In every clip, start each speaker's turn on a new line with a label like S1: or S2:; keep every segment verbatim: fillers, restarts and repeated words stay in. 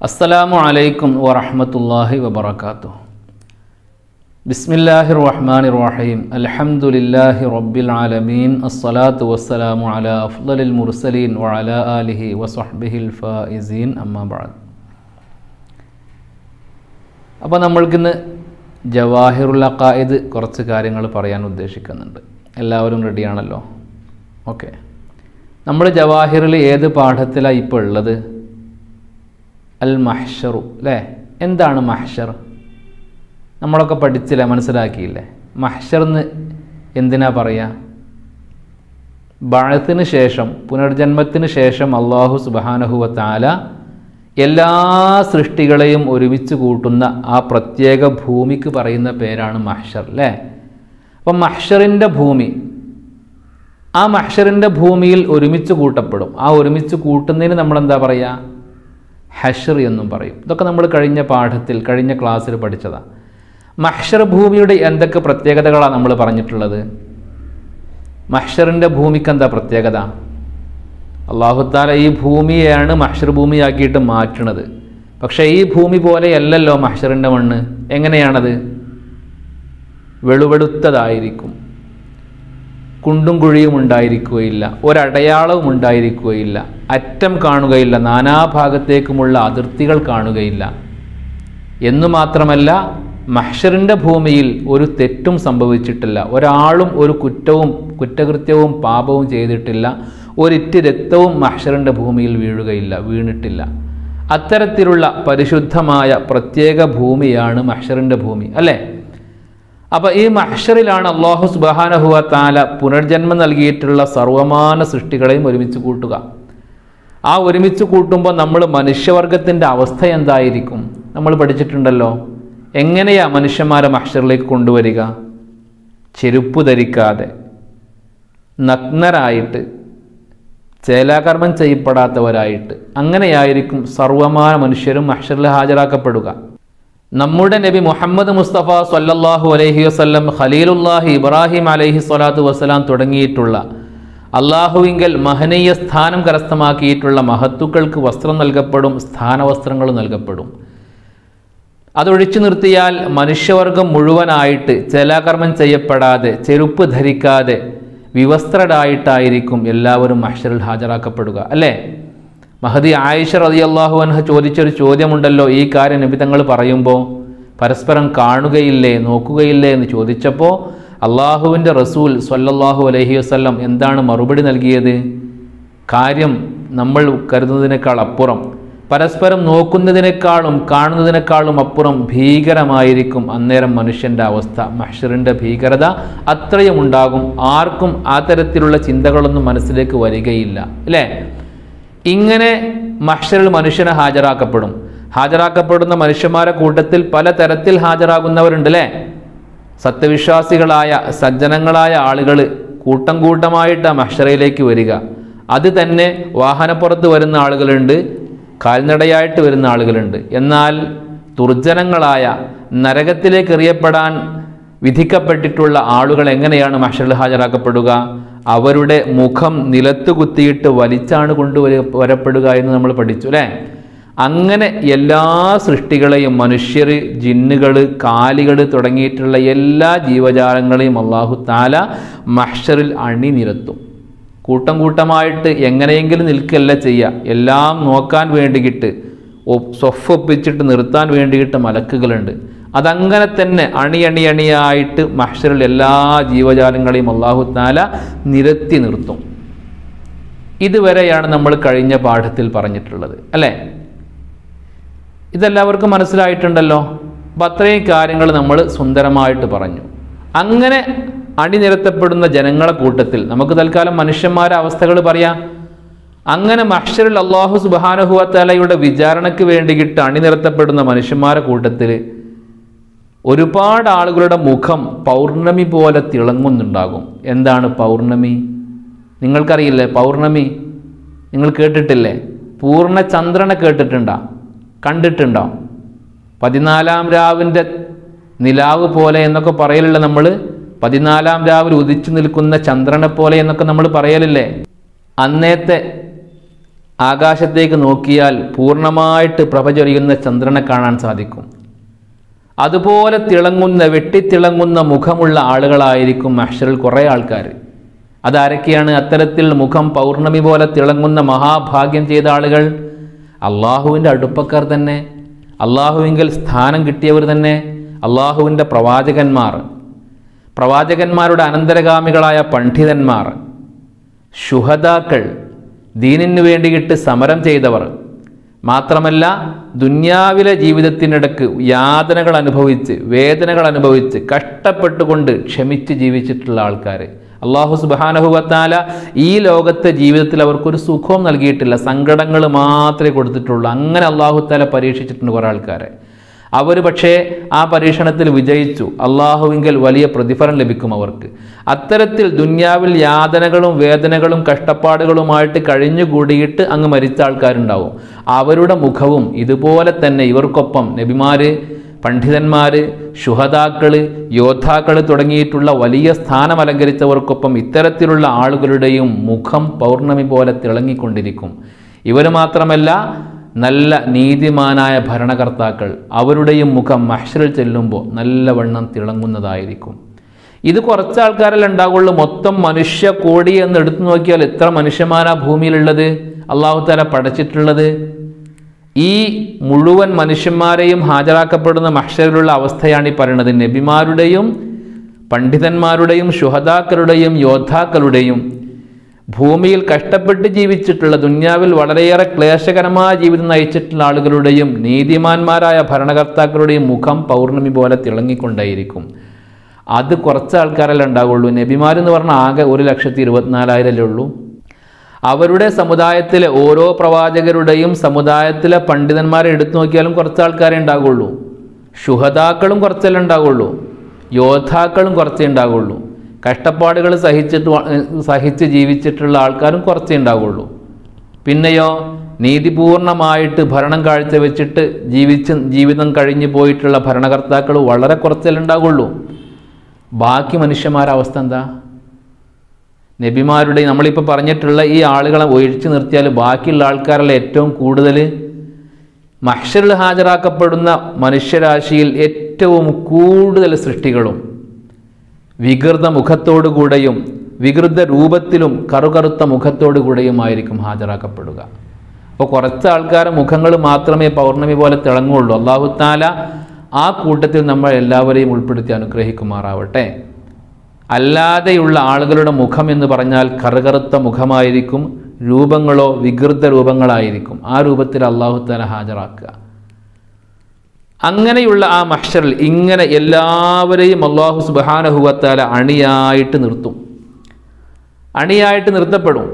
S1: അസ്സലാമു അലൈക്കും വറഹ്മത്തുള്ളാഹി വബറകാതുഹു. ബിസ്മില്ലാഹിർ റഹ്മാനിർ റഹീം. അൽഹംദുലില്ലാഹി റബ്ബിൽ ആലമീൻ. അസ്സലാത്തു വസ്സലാമു അലാ അഫ്ളലിൽ മുർസലീൻ വഅലാ ആലിഹി വസഹ്ബിഹിൽ ഫായിസീൻ. അമ്മാ ബഅദ്. അപ്പോൾ നമ്മൾക്കിന്ന് ജവാഹിറുൽ അഖായിദ് കുറച്ച് കാര്യങ്ങൾ പറയാൻ ഉദ്ദേശിക്കുന്നുണ്ട്. എല്ലാവരും റെഡിയാണല്ലോ? ഓക്കെ. നമ്മൾ ജവാഹിറിൽ ഏത് പാഠത്തിലാണ് ഇപ്പോൾ ഉള്ളത്? അൽ മഹ്ശറു അല്ലേ? എന്താണ് മഹ്ശർ? നമ്മളൊക്കെ പഠിച്ചില്ല, മനസ്സിലാക്കിയില്ലേ? മഹ്ശർ എന്ന് എന്തിനാ പറയുക? ബഅത്തിന് ശേഷം, പുനർജന്മത്തിന് ശേഷം അല്ലാഹു സുബ്ഹാനഹു വ തആല എല്ലാ സൃഷ്ടികളെയും ഒരുമിച്ച് കൂട്ടുന്ന ആ പ്രത്യേക ഭൂമിക്ക് പറയുന്ന പേരാണ് മഹ്ശർ അല്ലേ? അപ്പം മഹ്ശറിൻ്റെ ഭൂമി, ആ മഹ്ശറിൻ്റെ ഭൂമിയിൽ ഒരുമിച്ച് കൂട്ടപ്പെടും. ആ ഒരുമിച്ച് കൂട്ടുന്നതിന് നമ്മളെന്താ പറയുക? ഹഷർ എന്നും പറയും. ഇതൊക്കെ നമ്മൾ കഴിഞ്ഞ പാഠത്തിൽ, കഴിഞ്ഞ ക്ലാസ്സിൽ പഠിച്ചതാണ്. മഹ്ശർ ഭൂമിയുടെ എന്തൊക്കെ പ്രത്യേകതകളാണ് നമ്മൾ പറഞ്ഞിട്ടുള്ളത്? മഹ്ശറിൻ്റെ ഭൂമിക്ക് എന്താ പ്രത്യേകത? അല്ലാഹു തആല ഈ ഭൂമിയെയാണ് മഹ്ശർ ഭൂമിയാക്കിയിട്ട് മാറ്റുന്നത്. പക്ഷേ ഈ ഭൂമി പോലെയല്ലല്ലോ മഹ്ശറിൻ്റെ മണ്ണ്. എങ്ങനെയാണത്? വെളുവെളുത്തതായിരിക്കും, കുണ്ടും കുഴിയും ഉണ്ടായിരിക്കുകയില്ല, ഒരടയാളവും ഉണ്ടായിരിക്കുകയില്ല, അറ്റം കാണുകയില്ല, നാനാഭാഗത്തേക്കുമുള്ള അതിർത്തികൾ കാണുകയില്ല. എന്നു മാത്രമല്ല, മഹ്ശറിൻ്റെ ഭൂമിയിൽ ഒരു തെറ്റും സംഭവിച്ചിട്ടില്ല. ഒരാളും ഒരു കുറ്റവും കുറ്റകൃത്യവും പാപവും ചെയ്തിട്ടില്ല. ഒരിറ്റ് രക്തവും മഹ്ശറിൻ്റെ ഭൂമിയിൽ വീഴുകയില്ല, വീണിട്ടില്ല. അത്തരത്തിലുള്ള പരിശുദ്ധമായ പ്രത്യേക ഭൂമിയാണ് മഹ്ശറിൻ്റെ ഭൂമി അല്ലേ? അപ്പോൾ ഈ മഹ്ശറിലാണ് അല്ലാഹു സുബ്ഹാനഹു വ തആല പുനർജന്മം നൽകിയിട്ടുള്ള സർവമാന സൃഷ്ടികളെയും ഒരുമിച്ച് കൂട്ടുക. ആ ഒരുമിച്ച് കൂട്ടുമ്പോൾ നമ്മൾ മനുഷ്യവർഗത്തിൻ്റെ അവസ്ഥ എന്തായിരിക്കും? നമ്മൾ പഠിച്ചിട്ടുണ്ടല്ലോ. എങ്ങനെയാ മനുഷ്യന്മാരെ മഹ്ശറിലേക്ക് കൊണ്ടുവരിക? ചെരുപ്പ് ധരിക്കാതെ, നഗ്നരായിട്ട്, ചേലാകർമ്മം ചെയ്യപ്പെടാത്തവരായിട്ട്, അങ്ങനെയായിരിക്കും സർവമാന മനുഷ്യരും മഹ്ശറിൽ ഹാജരാക്കപ്പെടുക. നമ്മുടെ നബി മുഹമ്മദ് മുസ്തഫ സ്വല്ലല്ലാഹു അലൈഹി വസല്ലം, ഖലീലുല്ലാഹി ഇബ്രാഹിം അലൈഹി സ്വലാത്തു വസ്സലാം തുടങ്ങിയിട്ടുള്ള അള്ളാഹുവിങ്കൽ മഹനീയ സ്ഥാനം കരസ്ഥമാക്കിയിട്ടുള്ള മഹത്തുക്കൾക്ക് വസ്ത്രം നൽകപ്പെടും, സ്ഥാനവസ്ത്രങ്ങൾ നൽകപ്പെടും. അതൊഴിച്ചു നിർത്തിയാൽ മനുഷ്യവർഗം മുഴുവനായിട്ട് ചേലാകർമ്മം ചെയ്യപ്പെടാതെ, ചെരുപ്പ് ധരിക്കാതെ, വിവസ്ത്രരായിട്ടായിരിക്കും എല്ലാവരും മഹ്ശറിൽ ഹാജരാക്കപ്പെടുക അല്ലേ? മഹദി ആയിഷ റളിയല്ലാഹു അൻഹ ചോദിച്ചൊരു ചോദ്യമുണ്ടല്ലോ ഈ കാര്യം നബി തങ്ങൾ പറയുമ്പോൾ. പരസ്പരം കാണുകയില്ലേ, നോക്കുകയില്ലേ എന്ന് ചോദിച്ചപ്പോൾ അള്ളാഹുവിൻ്റെ റസൂൽ സ്വല്ലല്ലാഹു അലൈഹി വസല്ലം എന്താണ് മറുപടി നൽകിയത്? കാര്യം നമ്മൾ കരുതുന്നതിനേക്കാൾ അപ്പുറം, പരസ്പരം നോക്കുന്നതിനേക്കാളും കാണുന്നതിനേക്കാളും അപ്പുറം ഭീകരമായിരിക്കും അന്നേരം മനുഷ്യൻ്റെ അവസ്ഥ. മഹ്ശറിൻ്റെ ഭീകരത അത്രയും ഉണ്ടാകും. ആർക്കും ആ തരത്തിലുള്ള ചിന്തകളൊന്നും മനസ്സിലേക്ക് വരികയില്ല അല്ലേ? ഇങ്ങനെ മഹ്ശറിൽ മനുഷ്യനെ ഹാജരാക്കപ്പെടും. ഹാജരാക്കപ്പെടുന്ന മനുഷ്യന്മാരുടെ കൂട്ടത്തിൽ പല തരത്തിൽ ഹാജരാകുന്നവരുണ്ട് അല്ലേ? സത്യവിശ്വാസികളായ സജ്ജനങ്ങളായ ആളുകൾ കൂട്ടം കൂട്ടമായിട്ട് മഹ്ശറയിലേക്ക് വരിക. അത് തന്നെ വാഹനപ്പുറത്ത് വരുന്ന ആളുകളുണ്ട്, കാൽനടയായിട്ട് വരുന്ന ആളുകളുണ്ട്. എന്നാൽ ദുർജനങ്ങളായ നരകത്തിലേക്ക് എറിയപ്പെടാൻ വിധിക്കപ്പെട്ടിട്ടുള്ള ആളുകൾ എങ്ങനെയാണ് മഹ്ശറിൽ ഹാജരാക്കപ്പെടുക? അവരുടെ മുഖം നിലത്ത് കുത്തിയിട്ട് വലിച്ചാണ് കൊണ്ടുവര വരപ്പെടുക എന്ന് നമ്മൾ പഠിച്ചു അല്ലേ? അങ്ങനെ എല്ലാ സൃഷ്ടികളെയും, മനുഷ്യർ, ജിന്നുകൾ, കാലികൾ തുടങ്ങിയിട്ടുള്ള എല്ലാ ജീവജാലങ്ങളെയും അല്ലാഹു തആല മഹ്ശറിൽ അണിനിരത്തും. കൂട്ടം കൂട്ടമായിട്ട് എങ്ങനെയെങ്കിലും നിൽക്കല്ല ചെയ്യുക. എല്ലാം നോക്കാൻ വേണ്ടിയിട്ട്, സ്വഫൊപ്പിച്ചിട്ട് നിർത്താൻ വേണ്ടിയിട്ട് മലക്കുകളുണ്ട്. അതങ്ങനെ തന്നെ അണി അണി അണിയായിട്ട് മഹ്ശറിൽ എല്ലാ ജീവജാലങ്ങളെയും അല്ലാഹു തആല നിരത്തി നിർത്തും. ഇതുവരെയാണ് നമ്മൾ കഴിഞ്ഞ പാഠത്തിൽ പറഞ്ഞിട്ടുള്ളത് അല്ലേ? ഇതെല്ലാവർക്കും മനസ്സിലായിട്ടുണ്ടല്ലോ. അപ്പം അത്രയും കാര്യങ്ങൾ നമ്മൾ സുന്ദരമായിട്ട് പറഞ്ഞു. അങ്ങനെ അണിനിരത്തപ്പെടുന്ന ജനങ്ങളെ കൂട്ടത്തിൽ നമുക്ക് തൽക്കാലം മനുഷ്യന്മാരുടെ അവസ്ഥകൾ പറയാം. അങ്ങനെ മഹ്ശറിൽ അല്ലാഹു സുബ്ഹാനഹു വ തആലയുടെ വിചാരണയ്ക്ക് വേണ്ടിയിട്ട് അണിനിരത്തപ്പെടുന്ന മനുഷ്യന്മാരുടെ കൂട്ടത്തിൽ ഒരുപാട് ആളുകളുടെ മുഖം പൗർണമി പോലെ തിളങ്ങുന്നുണ്ടാകും. എന്താണ് പൗർണമി? നിങ്ങൾക്കറിയില്ലേ പൗർണമി? നിങ്ങൾ കേട്ടിട്ടില്ലേ? പൂർണ്ണചന്ദ്രനെ കേട്ടിട്ടുണ്ടോ? കണ്ടിട്ടുണ്ടോ? പതിനാലാം രാവിൻ്റെ നിലാവ് പോലെ എന്നൊക്കെ പറയലില്ല നമ്മൾ? പതിനാലാം രാവിൽ ഉദിച്ചു നിൽക്കുന്ന ചന്ദ്രനെ പോലെ എന്നൊക്കെ നമ്മൾ പറയലില്ലേ? അന്നേത്തെ ആകാശത്തേക്ക് നോക്കിയാൽ പൂർണ്ണമായിട്ട് പ്രഭ ചൊരിയുന്ന ചന്ദ്രനെ കാണാൻ സാധിക്കും. അതുപോലെ തിളങ്ങുന്ന വെട്ടിത്തിളങ്ങുന്ന മുഖമുള്ള ആളുകളായിരിക്കും മഹ്ശറിൽ കുറേ ആൾക്കാർ. അതാരൊക്കെയാണ്? അത്തരത്തിൽ മുഖം പൗർണമി പോലെ തിളങ്ങുന്ന മഹാഭാഗ്യം ചെയ്ത ആളുകൾ അള്ളാഹുവിൻ്റെ അടുപ്പക്കാർ തന്നെ, അള്ളാഹുവിങ്കിൽ സ്ഥാനം കിട്ടിയവർ തന്നെ, അള്ളാഹുവിൻ്റെ പ്രവാചകന്മാർ, പ്രവാചകന്മാരുടെ അനന്തരഗാമികളായ പണ്ഡിതന്മാർ, ശുഹദാക്കൾ, ദീനിനു വേണ്ടിയിട്ട് സമരം ചെയ്തവർ, മാത്രമല്ല ദുന്യാവിലെ ജീവിതത്തിനിടക്ക് യാതനകൾ അനുഭവിച്ച് വേദനകൾ അനുഭവിച്ച് കഷ്ടപ്പെട്ടുകൊണ്ട് ക്ഷമിച്ച് ജീവിച്ചിട്ടുള്ള ആൾക്കാർ. അള്ളാഹു സുബ്ഹാനഹു വ തആല ഈ ലോകത്തെ ജീവിതത്തിൽ അവർക്കൊരു സുഖവും നൽകിയിട്ടില്ല, സങ്കടങ്ങൾ മാത്രമേ കൊടുത്തിട്ടുള്ളൂ. അങ്ങനെ അള്ളാഹു തആല പരീക്ഷിച്ചിട്ടുണ്ട് കുറേ ആൾക്കാരെ. അവർ പക്ഷേ ആ പരീക്ഷണത്തിൽ വിജയിച്ചു. അള്ളാഹുവിങ്കിൽ വലിയ പ്രതിഫലം ലഭിക്കും അവർക്ക്. അത്തരത്തിൽ ദുന്യാവിൽ യാതനകളും വേദനകളും കഷ്ടപ്പാടുകളുമായിട്ട് കഴിഞ്ഞുകൂടിയിട്ട് അങ്ങ് മരിച്ച ആൾക്കാരുണ്ടാവും. അവരുടെ മുഖവും ഇതുപോലെ തന്നെ ഇവർക്കൊപ്പം നബിമാര്, പണ്ഡിതന്മാർ, ശുഹദാക്കൾ, യോദ്ധാക്കൾ തുടങ്ങിയിട്ടുള്ള വലിയ സ്ഥാനം അലങ്കരിച്ചവർക്കൊപ്പം ഇത്തരത്തിലുള്ള ആളുകളുടെയും മുഖം പൗർണമി പോലെ തിളങ്ങിക്കൊണ്ടിരിക്കും. ഇവർ മാത്രമല്ല, നല്ല നീതിമാനായ ഭരണകർത്താക്കൾ, അവരുടെയും മുഖം മഹ്ശറിൽ ചെല്ലുമ്പോൾ നല്ലവണ്ണം തിളങ്ങുന്നതായിരിക്കും. ഇത് കുറച്ച് ആൾക്കാരല്ലേ ഉണ്ടാവുള്ളൂ. മൊത്തം മനുഷ്യ കോടി എന്ന് എടുത്തു നോക്കിയാൽ എത്ര മനുഷ്യന്മാരാ ഭൂമിയിലുള്ളത്, അള്ളാഹു തആല പടച്ചിട്ടുള്ളത്? ഈ മുഴുവൻ മനുഷ്യന്മാരെയും ഹാജരാക്കപ്പെടുന്ന മഹ്ശറിലുള്ള അവസ്ഥയാണ് ഈ പറയുന്നത്. നബിമാരുടെയും പണ്ഡിതന്മാരുടെയും ശുഹദാക്കളുടെയും യോദ്ധാക്കളുടെയും ഭൂമിയിൽ കഷ്ടപ്പെട്ട് ജീവിച്ചിട്ടുള്ള ദുന്യാവിൽ വളരെയേറെ ക്ലേശകരമായ ജീവിതം നയിച്ചിട്ടുള്ള ആളുകളുടെയും നീതിമാന്മാരായ ഭരണകർത്താക്കളുടെയും മുഖം പൗർണമി പോലെ തിളങ്ങിക്കൊണ്ടേയിരിക്കും. അത് കുറച്ച് ആൾക്കാരല്ലേ ഉണ്ടാവുള്ളൂ. നബിമാരെന്ന് പറഞ്ഞാൽ ആകെ ഒരു ലക്ഷത്തി ഇരുപത്തിനാലായിരല്ലേ ഉള്ളൂ. അവരുടെ സമുദായത്തിലെ ഓരോ പ്രവാചകരുടെയും സമുദായത്തിലെ പണ്ഡിതന്മാരെ എടുത്തു നോക്കിയാലും കുറച്ച് ആൾക്കാരെ ഉണ്ടാകുള്ളൂ. ശുഹദാക്കളും കുറച്ചല്ലേ ഉണ്ടാകുള്ളൂ, യോദ്ധാക്കളും കുറച്ചേ ഉണ്ടാകുള്ളൂ, കഷ്ടപ്പാടുകൾ സഹിച്ചിട്ട് സഹിച്ച് ജീവിച്ചിട്ടുള്ള ആൾക്കാരും കുറച്ചേ ഉണ്ടാകുള്ളൂ. പിന്നെയോ നീതിപൂർണമായിട്ട് ഭരണം കാഴ്ചവെച്ചിട്ട് ജീവിച്ച് ജീവിതം കഴിഞ്ഞു പോയിട്ടുള്ള ഭരണകർത്താക്കൾ വളരെ കുറച്ചല്ലേ ഉണ്ടാകുള്ളൂ. ബാക്കി മനുഷ്യന്മാരുടെ അവസ്ഥ എന്താ? നബിമാരുടെ നമ്മളിപ്പോൾ പറഞ്ഞിട്ടുള്ള ഈ ആളുകളെ ഒഴിച്ചു നിർത്തിയാൽ ബാക്കിയുള്ള ആൾക്കാരല്ല ഏറ്റവും കൂടുതൽ മഹ്ശറിൽ ഹാജരാക്കപ്പെടുന്ന മനുഷ്യരാശിയിൽ ഏറ്റവും കൂടുതൽ സൃഷ്ടികളും വികൃത മുഖത്തോടുകൂടെയും വികൃത രൂപത്തിലും കറുകറുത്ത മുഖത്തോടുകൂടെയുമായിരിക്കും ഹാജരാക്കപ്പെടുക. അപ്പോൾ കുറച്ച് ആൾക്കാരുടെ മുഖങ്ങൾ മാത്രമേ പൗർണമി പോലെ തിളങ്ങുള്ളൂ. അല്ലാഹു തആല ആ കൂട്ടത്തിൽ നമ്മൾ എല്ലാവരെയും ഉൾപ്പെടുത്തി അനുഗ്രഹിക്കുമാറാവട്ടെ. അല്ലാതെയുള്ള ആളുകളുടെ മുഖം എന്ന് പറഞ്ഞാൽ കറുകറുത്ത മുഖമായിരിക്കും, രൂപങ്ങളോ വികൃത രൂപങ്ങളായിരിക്കും. ആ രൂപത്തിൽ അല്ലാഹു തആല ഹാജരാക്കുക. അങ്ങനെയുള്ള ആ മഹ്ശറിൽ ഇങ്ങനെ എല്ലാവരെയും അല്ലാഹു സുബ്ഹാനഹു വ തആല അണിയായിട്ട് നിർത്തും, അണിയായിട്ട് നിർത്തപ്പെടും.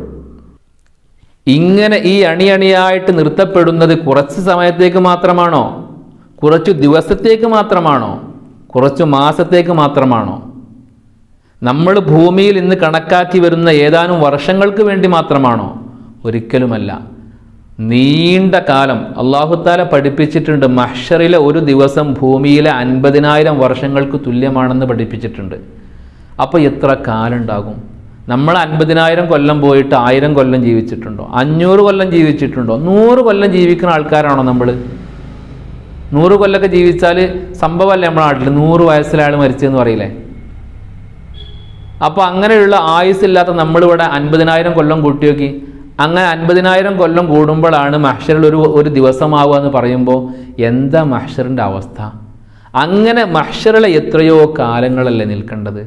S1: ഇങ്ങനെ ഈ അണിയണിയായിട്ട് നിർത്തപ്പെടുന്നത് കുറച്ച് സമയത്തേക്ക് മാത്രമാണോ? കുറച്ചു ദിവസത്തേക്ക് മാത്രമാണോ? കുറച്ചു മാസത്തേക്ക് മാത്രമാണോ? നമ്മൾ ഭൂമിയിൽ ഇന്ന് കണക്കാക്കി വരുന്ന ഏതാനും വർഷങ്ങൾക്ക് വേണ്ടി മാത്രമാണോ? ഒരിക്കലുമല്ല. നീണ്ട കാലം അല്ലാഹു തആല പഠിപ്പിച്ചിട്ടുണ്ട്. മഹ്ശറിലെ ഒരു ദിവസം ഭൂമിയിലെ അൻപതിനായിരം വർഷങ്ങൾക്ക് തുല്യമാണെന്ന് പഠിപ്പിച്ചിട്ടുണ്ട്. അപ്പോൾ എത്ര കാലം ഉണ്ടാകും? നമ്മൾ അൻപതിനായിരം കൊല്ലം പോയിട്ട് ആയിരം കൊല്ലം ജീവിച്ചിട്ടുണ്ടോ? അഞ്ഞൂറ് കൊല്ലം ജീവിച്ചിട്ടുണ്ടോ? നൂറ് കൊല്ലം ജീവിക്കുന്ന ആൾക്കാരാണോ നമ്മൾ? നൂറ് കൊല്ലമൊക്കെ ജീവിച്ചാൽ സംഭവമല്ലേ നമ്മുടെ നാട്ടിൽ? നൂറ് വയസ്സിലയാൾ മരിച്ചെന്ന് പറയില്ലേ? അപ്പോൾ അങ്ങനെയുള്ള ആയുസ്സില്ലാത്ത നമ്മളിവിടെ അൻപതിനായിരം കൊല്ലം കൂട്ടി നോക്കി. അങ്ങനെ അൻപതിനായിരം കൊല്ലം കൂടുമ്പോഴാണ് മഹ്ശറിൽ ഒരു ഒരു ദിവസമാവുക എന്ന് പറയുമ്പോൾ എന്താ മഹ്ശറിൻ്റെ അവസ്ഥ? അങ്ങനെ മഹ്ശറിലെ എത്രയോ കാലങ്ങളല്ലേ നിൽക്കേണ്ടത്?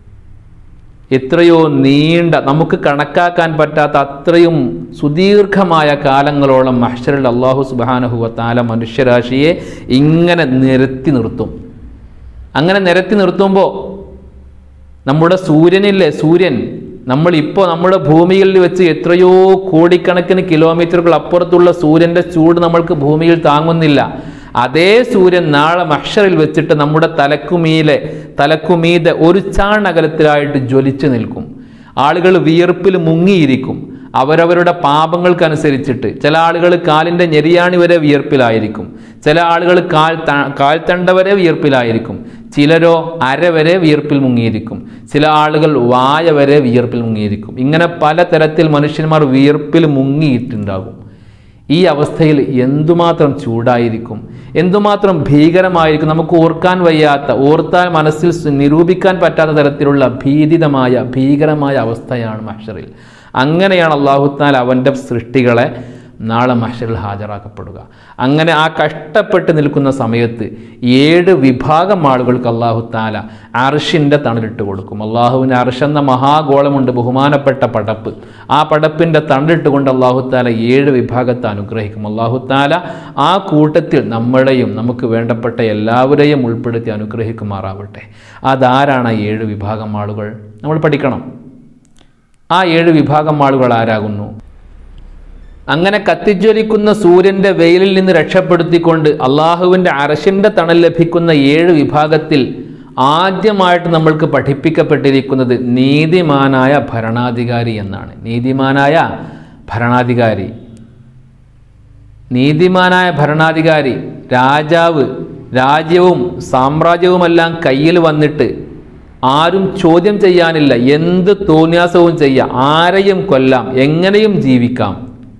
S1: എത്രയോ നീണ്ട, നമുക്ക് കണക്കാക്കാൻ പറ്റാത്ത അത്രയും സുദീർഘമായ കാലങ്ങളോളം മഹ്ശറിൽ അല്ലാഹു സുബ്ഹാനഹു വ തആല മനുഷ്യരാശിയെ ഇങ്ങനെ നിരത്തി നിർത്തും. അങ്ങനെ നിരത്തി നിർത്തുമ്പോൾ നമ്മുടെ സൂര്യനില്ലേ, സൂര്യൻ നമ്മളിപ്പോൾ നമ്മുടെ ഭൂമിയിൽ വെച്ച് എത്രയോ കോടിക്കണക്കിന് കിലോമീറ്ററുകൾ അപ്പുറത്തുള്ള സൂര്യൻ്റെ ചൂട് നമ്മൾക്ക് ഭൂമിയിൽ താങ്ങുന്നില്ല. അതേ സൂര്യൻ നാളെ മഹ്ശറിൽ വെച്ചിട്ട് നമ്മുടെ തലക്കുമീലെ തലക്കുമീതെ ഒരു ചാണകലത്തിലായിട്ട് ജ്വലിച്ചു നിൽക്കും. ആളുകൾ വിയർപ്പിൽ മുങ്ങിയിരിക്കും. അവരവരുടെ പാപങ്ങൾക്കനുസരിച്ചിട്ട്. ചില ആളുകൾ കാലിൻ്റെ ഞെരിയാണി വരെ വിയർപ്പിലായിരിക്കും, ചില ആളുകൾ കാൽ കാൽത്തണ്ട വരെ വിയർപ്പിലായിരിക്കും, ചിലരോ അര വരെ വിയർപ്പിൽ മുങ്ങിയിരിക്കും, ചില ആളുകൾ വായ വരെ വിയർപ്പിൽ മുങ്ങിയിരിക്കും. ഇങ്ങനെ പലതരത്തിൽ മനുഷ്യന്മാർ വിയർപ്പിൽ മുങ്ങിയിട്ടുണ്ടാകും. ഈ അവസ്ഥയിൽ എന്തുമാത്രം ചൂടായിരിക്കും, എന്തുമാത്രം ഭീകരമായിരിക്കും. നമുക്ക് ഓർക്കാൻ വയ്യാത്ത, ഓർത്താൽ മനസ്സിൽ നിരൂപിക്കാൻ പറ്റാത്ത തരത്തിലുള്ള ഭീതിതമായ ഭീകരമായ അവസ്ഥയാണ് മഹ്ശറിൽ. അങ്ങനെയാണ് അല്ലാഹു തആല അവൻ്റെ സൃഷ്ടികളെ നാളെ മഹ്ശറിൽ ഹാജരാക്കപ്പെടുക. അങ്ങനെ ആ കഷ്ടപ്പെട്ട് നിൽക്കുന്ന സമയത്ത് ഏഴ് വിഭാഗം ആളുകൾക്ക് അല്ലാഹു തആല അർശിൻ്റെ തണലിട്ട് കൊടുക്കും. അള്ളാഹുവിന് അർശ് എന്ന മഹാഗോളമുണ്ട്, ബഹുമാനപ്പെട്ട പടപ്പ്. ആ പടപ്പിൻ്റെ തണലിട്ട് കൊണ്ട് അല്ലാഹു തആല ഏഴ് വിഭാഗത്തെ അനുഗ്രഹിക്കും. അല്ലാഹു തആല ആ കൂട്ടത്തിൽ നമ്മളെയും നമുക്ക് വേണ്ടപ്പെട്ട എല്ലാവരെയും ഉൾപ്പെടുത്തി അനുഗ്രഹിക്കുമാറാവട്ടെ. അതാരാണ് ആ ഏഴ് വിഭാഗം ആളുകൾ? നമ്മൾ പഠിക്കണം. ആ ഏഴ് വിഭാഗം ആളുകൾ ആരാകുന്നു? അങ്ങനെ കത്തിജ്വലിക്കുന്ന സൂര്യൻ്റെ വെയിലിൽ നിന്ന് രക്ഷപ്പെടുത്തിക്കൊണ്ട് അള്ളാഹുവിൻ്റെ അർശിൻ്റെ തണൽ ലഭിക്കുന്ന ഏഴ് വിഭാഗത്തിൽ ആദ്യമായിട്ട് നമ്മൾക്ക് പഠിപ്പിക്കപ്പെട്ടിരിക്കുന്നത് നീതിമാനായ ഭരണാധികാരി എന്നാണ്. നീതിമാനായ ഭരണാധികാരി നീതിമാനായ ഭരണാധികാരി രാജാവ് രാജ്യവും സാമ്രാജ്യവുമെല്ലാം കയ്യിൽ വന്നിട്ട് ആരും ചോദ്യം ചെയ്യാനില്ല, എന്ത് തോന്യാസവും ചെയ്യാം, ആരെയും കൊല്ലാം, എങ്ങനെയും ജീവിക്കാം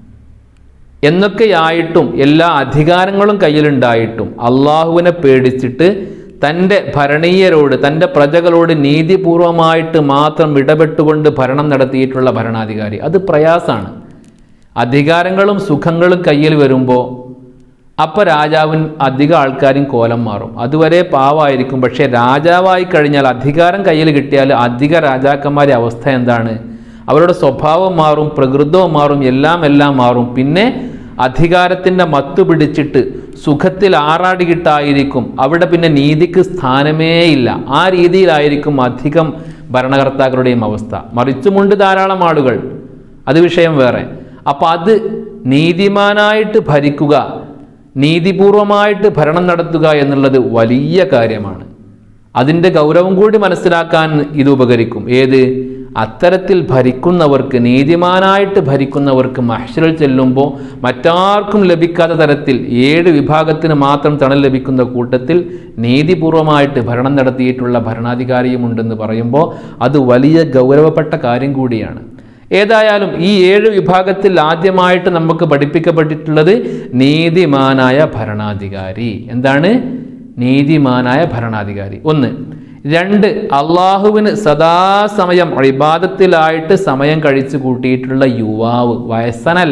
S1: എന്നൊക്കെയായിട്ടും എല്ലാ അധികാരങ്ങളും കയ്യിലുണ്ടായിട്ടും അള്ളാഹുവിനെ പേടിച്ചിട്ട് തൻ്റെ ഭരണീയരോട്, തൻ്റെ പ്രജകളോട് നീതിപൂർവമായിട്ട് മാത്രം ഇടപെട്ടുകൊണ്ട് ഭരണം നടത്തിയിട്ടുള്ള ഭരണാധികാരി. അത് പ്രയാസമാണ്. അധികാരങ്ങളും സുഖങ്ങളും കയ്യിൽ വരുമ്പോൾ അപ്പോൾ രാജാവിൻ അധിക ആൾക്കാരും കോലം മാറും. അതുവരെ പാവമായിരിക്കും. പക്ഷേ രാജാവായി കഴിഞ്ഞാൽ, അധികാരം കയ്യിൽ കിട്ടിയാൽ അധിക രാജാക്കന്മാരുടെ അവസ്ഥ എന്താണ്? അവരുടെ സ്വഭാവം മാറും, പ്രകൃതവും മാറും, എല്ലാം എല്ലാം മാറും. പിന്നെ അധികാരത്തിൻ്റെ മത്തു പിടിച്ചിട്ട് സുഖത്തിൽ ആറാടിയിട്ടായിരിക്കും. അവിടെ പിന്നെ നീതിക്ക് സ്ഥാനമേ ഇല്ല. ആ രീതിയിലായിരിക്കും അധികം ഭരണകർത്താക്കളുടെയും അവസ്ഥ. മറിച്ചുമുണ്ട് ധാരാളം ആളുകൾ, അത് വിഷയം വേറെ. അപ്പം അത് നീതിമാനായിട്ട് ഭരിക്കുക, നീതിപൂർവമായിട്ട് ഭരണം നടത്തുക എന്നുള്ളത് വലിയ കാര്യമാണ്. അതിൻ്റെ ഗൗരവം കൂടി മനസ്സിലാക്കാൻ ഇത് ഉപകരിക്കും. ഏത്? അത്തരത്തിൽ ഭരിക്കുന്നവർക്ക്, നീതിമാനായിട്ട് ഭരിക്കുന്നവർക്ക് മഹ്ശറിൽ ചെല്ലുമ്പോൾ മറ്റാർക്കും ലഭിക്കാത്ത തരത്തിൽ ഏഴ് വിഭാഗത്തിന് മാത്രം തണൽ ലഭിക്കുന്ന കൂട്ടത്തിൽ നീതിപൂർവമായിട്ട് ഭരണം നടത്തിയിട്ടുള്ള ഭരണാധികാരിയുമുണ്ടെന്ന് പറയുമ്പോൾ അത് വലിയ ഗൗരവപ്പെട്ട കാര്യം കൂടിയാണ്. ഏതായാലും ഈ ഏഴ് വിഭാഗത്തിൽ ആദ്യമായിട്ട് നമുക്ക് പഠിപ്പിക്കപ്പെട്ടിട്ടുള്ളത് നീതിമാനായ ഭരണാധികാരി. എന്താണ് നീതിമാനായ ഭരണാധികാരി? ഒന്ന്. രണ്ട്, അള്ളാഹുവിന് സദാസമയം ഇബാദത്തിലായിട്ട് സമയം കഴിച്ചു കൂട്ടിയിട്ടുള്ള യുവാവ്, വയസ്സനല്ല,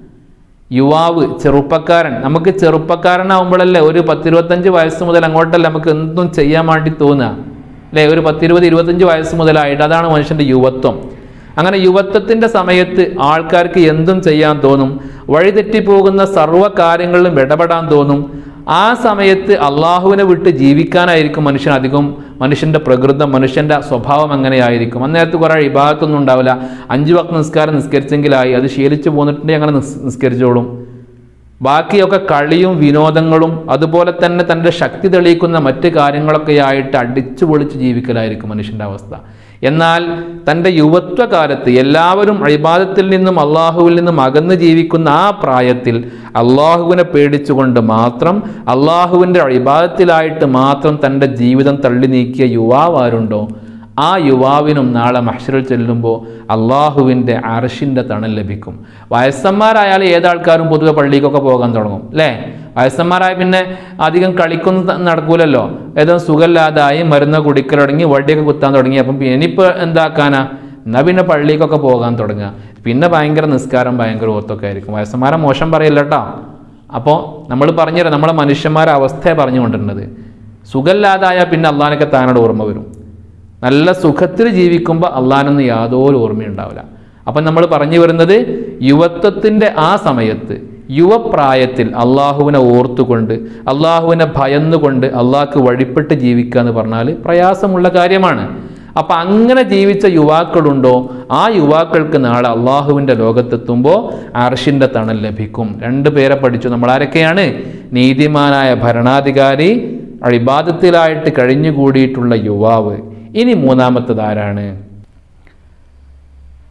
S1: യുവാവ്, ചെറുപ്പക്കാരൻ. നമുക്ക് ചെറുപ്പക്കാരനാവുമ്പോഴല്ലേ ഒരു പത്തിരുപത്തഞ്ച് വയസ്സ് മുതൽ അങ്ങോട്ടല്ല നമുക്ക് എന്തും ചെയ്യാൻ വേണ്ടി തോന്നുക, അല്ലേ? ഒരു പത്തിരുപത് ഇരുപത്തഞ്ച് വയസ്സ് മുതലായിട്ട് അതാണ് മനുഷ്യൻ്റെ യുവത്വം. അങ്ങനെ യുവത്വത്തിൻ്റെ സമയത്ത് ആൾക്കാർക്ക് എന്തും ചെയ്യാൻ തോന്നും, വഴിതെറ്റിപ്പോകുന്ന സർവ്വ കാര്യങ്ങളിലും ഇടപെടാൻ തോന്നും. ആ സമയത്ത് അള്ളാഹുവിനെ വിട്ട് ജീവിക്കാനായിരിക്കും മനുഷ്യൻ അധികം. മനുഷ്യൻ്റെ പ്രകൃതം, മനുഷ്യൻ്റെ സ്വഭാവം എങ്ങനെയായിരിക്കും? അന്നേരത്ത് കുറേ ഇബാദത്തൊന്നും ഉണ്ടാവില്ല. അഞ്ച് വക്ത് നിസ്കാരം നിസ്കരിച്ചെങ്കിലായി, അത് ശീലിച്ചു പോന്നിട്ടുണ്ടെങ്കിൽ അങ്ങനെ നിസ്കരിച്ചോളും. ബാക്കിയൊക്കെ കളിയും വിനോദങ്ങളും അതുപോലെ തന്നെ തൻ്റെ ശക്തി തെളിയിക്കുന്ന മറ്റ് കാര്യങ്ങളൊക്കെയായിട്ട് അടിച്ചു പൊളിച്ച് ജീവിക്കലായിരിക്കും മനുഷ്യൻ്റെ അവസ്ഥ. എന്നാൽ തൻ്റെ യുവത്വകാലത്ത് എല്ലാവരും ഇബാദത്തിൽ നിന്നും അള്ളാഹുവിൽ നിന്നും അകന്ന് ജീവിക്കുന്ന ആ പ്രായത്തിൽ അള്ളാഹുവിനെ പേടിച്ചുകൊണ്ട് മാത്രം അള്ളാഹുവിൻ്റെ ഇബാദത്തിലായിട്ട് മാത്രം തൻ്റെ ജീവിതം തള്ളി നീക്കിയ യുവാവ് ആരുണ്ടോ, ആ യുവാവിനും നാളെ മഹ്ശറിൽ ചെല്ലുമ്പോൾ അള്ളാഹുവിൻ്റെ അർശിൻ്റെ തണൽ ലഭിക്കും. വയസ്സന്മാരായാൽ ഏതാൾക്കാരും പൊതുവെ പള്ളിക്കൊക്കെ പോകാൻ തുടങ്ങും, അല്ലേ? വയസ്സന്മാരായ പിന്നെ അധികം കളിക്കൊന്നും നടക്കൂലല്ലോ. ഏതോ സുഖമില്ലാതായി മരുന്ന് കുടിക്കൽ തുടങ്ങി, വടിയൊക്കെ കുത്താൻ തുടങ്ങി. അപ്പം ഇനിയിപ്പോൾ എന്താക്കാനാ? എന്നാൽ പിന്നെ പള്ളിക്കൊക്കെ പോകാൻ തുടങ്ങുക. പിന്നെ ഭയങ്കര നിസ്കാരം, ഭയങ്കര ഓത്തൊക്കെ ആയിരിക്കും. വയസ്സന്മാരെ മോശം പറയില്ല കേട്ടോ. അപ്പോൾ നമ്മൾ പറഞ്ഞുതരാം, നമ്മളെ മനുഷ്യന്മാരെ അവസ്ഥയെ പറഞ്ഞുകൊണ്ടിരുന്നത്. സുഖമില്ലാതായാൽ പിന്നെ അള്ളാഹിനൊക്കെ താനോട് ഓർമ്മ വരും. നല്ല സുഖത്തിൽ ജീവിക്കുമ്പോൾ അള്ളാഹിനൊന്നും യാതൊരു ഓർമ്മയുണ്ടാവില്ല. അപ്പം നമ്മൾ പറഞ്ഞു വരുന്നത് യുവത്വത്തിൻ്റെ ആ സമയത്ത്, യുവപ്രായത്തിൽ അള്ളാഹുവിനെ ഓർത്തുകൊണ്ട് അള്ളാഹുവിനെ ഭയന്നുകൊണ്ട് അള്ളാഹ്ക്ക് വഴിപ്പെട്ട് ജീവിക്കുക എന്ന് പറഞ്ഞാൽ പ്രയാസമുള്ള കാര്യമാണ്. അപ്പം അങ്ങനെ ജീവിച്ച യുവാക്കളുണ്ടോ, ആ യുവാക്കൾക്ക് നാളെ അള്ളാഹുവിൻ്റെ ലോകത്തെത്തുമ്പോൾ അർശിൻ്റെ തണൽ ലഭിക്കും. രണ്ട് പേരെ പഠിച്ചു നമ്മൾ. ആരൊക്കെയാണ്? നീതിമാനായ ഭരണാധികാരി, ഇബാദത്തിലായിട്ട് കഴിഞ്ഞുകൂടിയിട്ടുള്ള യുവാവ്. ഇനി മൂന്നാമത്തത് ആരാണ്?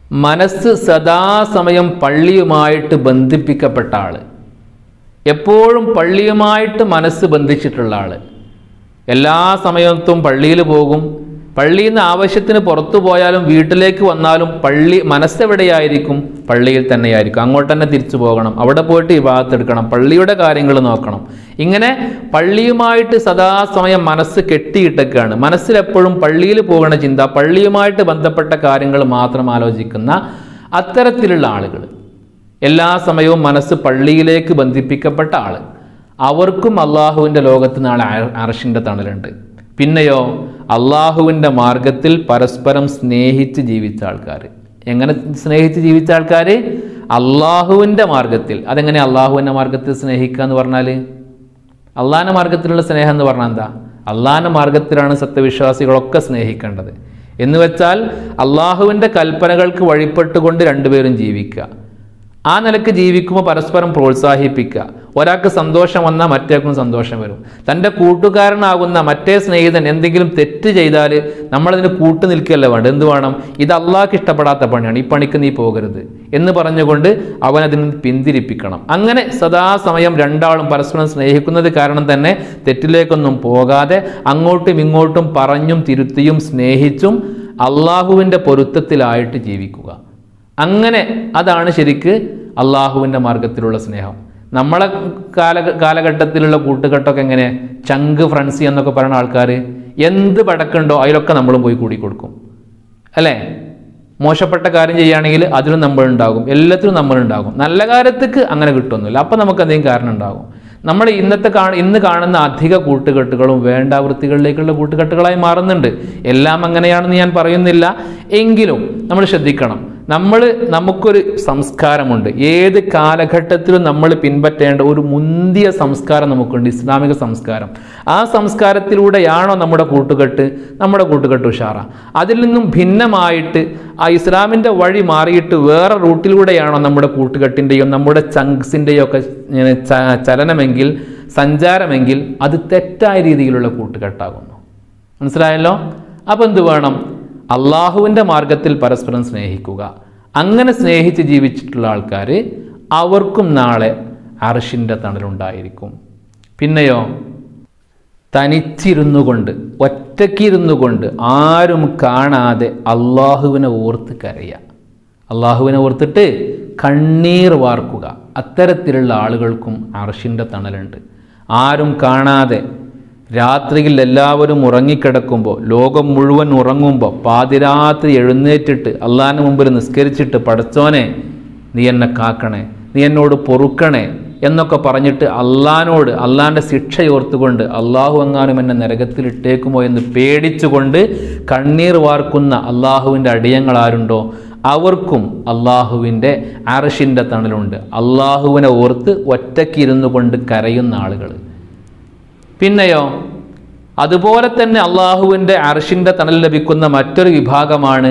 S1: മനസ്സ് സദാസമയം പള്ളിയുമായിട്ട് ബന്ധിപ്പിക്കപ്പെട്ട ആൾ, എപ്പോഴും പള്ളിയുമായിട്ട് മനസ്സ് ബന്ധിച്ചിട്ടുള്ള ആൾ, എല്ലാ സമയത്തും പള്ളിയിൽ പോകും, പള്ളിയിൽ നിന്ന് ആവശ്യത്തിന് പുറത്തു പോയാലും വീട്ടിലേക്ക് വന്നാലും പള്ളി മനസ്സെവിടെയായിരിക്കും? പള്ളിയിൽ തന്നെയായിരിക്കും. അങ്ങോട്ട് തന്നെ തിരിച്ചു പോകണം, അവിടെ പോയിട്ട് ഇബാദത്ത് എടുക്കണം, പള്ളിയുടെ കാര്യങ്ങൾ നോക്കണം. ഇങ്ങനെ പള്ളിയുമായിട്ട് സദാസമയം മനസ്സ് കെട്ടിയിട്ടൊക്കെയാണ്. മനസ്സിലെപ്പോഴും പള്ളിയിൽ പോകുന്ന ചിന്ത, പള്ളിയുമായിട്ട് ബന്ധപ്പെട്ട കാര്യങ്ങൾ മാത്രം ആലോചിക്കുന്ന അത്തരത്തിലുള്ള ആളുകൾ, എല്ലാ സമയവും മനസ്സ് പള്ളിയിലേക്ക് ബന്ധിപ്പിക്കപ്പെട്ട ആൾ, അവർക്കും അള്ളാഹുവിൻ്റെ ലോകത്ത് നാളെ അർശിൻ്റെ തണലുണ്ട്. പിന്നെയോ അള്ളാഹുവിൻ്റെ മാർഗത്തിൽ പരസ്പരം സ്നേഹിച്ച് ജീവിച്ച ആൾക്കാർ. എങ്ങനെ സ്നേഹിച്ച് ജീവിച്ച ആൾക്കാർ? അള്ളാഹുവിൻ്റെ മാർഗത്തിൽ. അതെങ്ങനെ അള്ളാഹുവിൻ്റെ മാർഗത്തിൽ സ്നേഹിക്കുക എന്ന് പറഞ്ഞാൽ? അള്ളാഹിൻ്റെ മാർഗത്തിലുള്ള സ്നേഹം എന്ന് പറഞ്ഞാൽ എന്താ? അള്ളാഹിൻ്റെ മാർഗത്തിലാണ് സത്യവിശ്വാസികളൊക്കെ സ്നേഹിക്കേണ്ടത്. എന്ന് വെച്ചാൽ അള്ളാഹുവിൻ്റെ കൽപ്പനകൾക്ക് വഴിപ്പെട്ടുകൊണ്ട് രണ്ടുപേരും ജീവിക്കുക. ആ നിലക്ക് ജീവിക്കുമ്പോൾ പരസ്പരം പ്രോത്സാഹിപ്പിക്കുക. ഒരാൾക്ക് സന്തോഷം വന്നാൽ മറ്റേക്കും സന്തോഷം വരും. തൻ്റെ കൂട്ടുകാരനാകുന്ന മറ്റേ സ്നേഹിതൻ എന്തെങ്കിലും തെറ്റ് ചെയ്താൽ നമ്മളതിന് കൂട്ടു നിൽക്കുകയല്ല വേണ്ട. എന്ത് വേണം? ഇത് അള്ളാഹ്ക്ക് ഇഷ്ടപ്പെടാത്ത പണിയാണ്, ഈ പണിക്ക് നീ പോകരുത് എന്ന് പറഞ്ഞുകൊണ്ട് അവനതിന് പിന്തിരിപ്പിക്കണം. അങ്ങനെ സദാസമയം രണ്ടാളും പരസ്പരം സ്നേഹിക്കുന്നത് കാരണം തന്നെ തെറ്റിലേക്കൊന്നും പോകാതെ അങ്ങോട്ടും ഇങ്ങോട്ടും പറഞ്ഞും തിരുത്തിയും സ്നേഹിച്ചും അള്ളാഹുവിൻ്റെ പൊരുത്തത്തിലായിട്ട് ജീവിക്കുക. അങ്ങനെ അതാണ് ശരിക്ക് അള്ളാഹുവിൻ്റെ മാർഗത്തിലുള്ള സ്നേഹം. നമ്മളെ കാല കാലഘട്ടത്തിലുള്ള കൂട്ടുകെട്ടൊക്കെ എങ്ങനെ? ചങ്ക് ഫ്രണ്ട്സി എന്നൊക്കെ പറയുന്ന ആൾക്കാർ എന്ത് പടക്കുണ്ടോ അതിലൊക്കെ നമ്മളും പോയി കൂടി കൊടുക്കും, അല്ലേ? മോശപ്പെട്ട കാര്യം ചെയ്യുകയാണെങ്കിൽ അതിലും നമ്മളുണ്ടാകും, എല്ലാത്തിലും നമ്മളുണ്ടാകും. നല്ല കാര്യത്തേക്ക് അങ്ങനെ കിട്ടുമൊന്നുമില്ല. അപ്പം നമുക്ക് എന്തെങ്കിലും കാരണം ഉണ്ടാകും. നമ്മൾ ഇന്നത്തെ കാണ ഇന്ന് കാണുന്ന അധിക കൂട്ടുകെട്ടുകളും വേണ്ടാവൃത്തികളിലേക്കുള്ള കൂട്ടുകെട്ടുകളായി മാറുന്നുണ്ട്. എല്ലാം അങ്ങനെയാണെന്ന് ഞാൻ പറയുന്നില്ല, എങ്കിലും നമ്മൾ ശ്രദ്ധിക്കണം. നമ്മൾ നമുക്കൊരു സംസ്കാരമുണ്ട്. ഏത് കാലഘട്ടത്തിലും നമ്മൾ പിൻപറ്റേണ്ട ഒരു മുന്തിയ സംസ്കാരം നമുക്കുണ്ട്, ഇസ്ലാമിക സംസ്കാരം. ആ സംസ്കാരത്തിലൂടെയാണോ നമ്മുടെ കൂട്ടുകെട്ട്? നമ്മുടെ കൂട്ടുകെട്ട് ഉഷാറ. അതിൽ നിന്നും ഭിന്നമായിട്ട് ആ ഇസ്ലാമിൻ്റെ വഴി മാറിയിട്ട് വേറെ റൂട്ടിലൂടെയാണോ നമ്മുടെ കൂട്ടുകെട്ടിൻ്റെയും നമ്മുടെ ചങ്ക്സിൻ്റെയും ഒക്കെ ചലനമെങ്കിൽ, സഞ്ചാരമെങ്കിൽ അത് തെറ്റായ രീതിയിലുള്ള കൂട്ടുകെട്ടാകുന്നു. മനസ്സിലായല്ലോ? അപ്പം എന്ത് വേണം? അള്ളാഹുവിൻ്റെ മാർഗത്തിൽ പരസ്പരം സ്നേഹിക്കുക. അങ്ങനെ സ്നേഹിച്ച് ജീവിച്ചിട്ടുള്ള ആൾക്കാർ അവർക്കും നാളെ അർശിൻ്റെ തണലുണ്ടായിരിക്കും. പിന്നെയോ തനിച്ചിരുന്നു കൊണ്ട്, ഒറ്റയ്ക്കിരുന്നു കൊണ്ട്, ആരും കാണാതെ അള്ളാഹുവിനെ ഓർത്ത് കരയുക, അള്ളാഹുവിനെ ഓർത്തിട്ട് കണ്ണീർ വാർക്കുക. അത്തരത്തിലുള്ള ആളുകൾക്കും അർശിൻ്റെ തണലുണ്ട്. ആരും കാണാതെ രാത്രിയിൽ എല്ലാവരും ഉറങ്ങിക്കിടക്കുമ്പോൾ, ലോകം മുഴുവൻ ഉറങ്ങുമ്പോൾ പാതിരാത്രി എഴുന്നേറ്റിട്ട് അള്ളാഹിന് മുമ്പിൽ നിസ്കരിച്ചിട്ട് പടച്ചോനെ നീ എന്നെ കാക്കണേ, നീ എന്നോട് പൊറുക്കണേ എന്നൊക്കെ പറഞ്ഞിട്ട് അള്ളാഹിനോട് അള്ളാഹിൻ്റെ ശിക്ഷയോർത്തുകൊണ്ട് അള്ളാഹു എങ്ങാനും എന്നെ നരകത്തിലിട്ടേക്കുമോ എന്ന് പേടിച്ചുകൊണ്ട് കണ്ണീർ വാർക്കുന്ന അള്ളാഹുവിൻ്റെ അടിയങ്ങൾ ആരുണ്ടോ അവർക്കും അള്ളാഹുവിൻ്റെ അർശിൻ്റെ തണലുണ്ട്. അള്ളാഹുവിനെ ഓർത്ത് ഒറ്റയ്ക്കിരുന്നു കൊണ്ട് കരയുന്ന ആളുകൾ. പിന്നെയോ അതുപോലെ തന്നെ അള്ളാഹുവിൻ്റെ അർശിൻ്റെ തണൽ ലഭിക്കുന്ന മറ്റൊരു വിഭാഗമാണ്